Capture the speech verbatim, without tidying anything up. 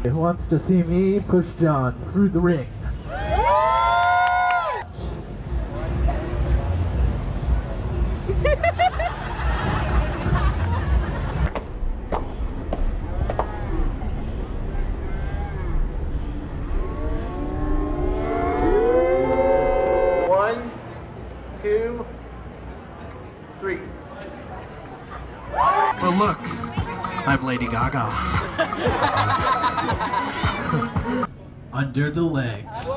Who wants to see me push John through the ring? One, two, three. But look, I'm Lady Gaga. Under the legs.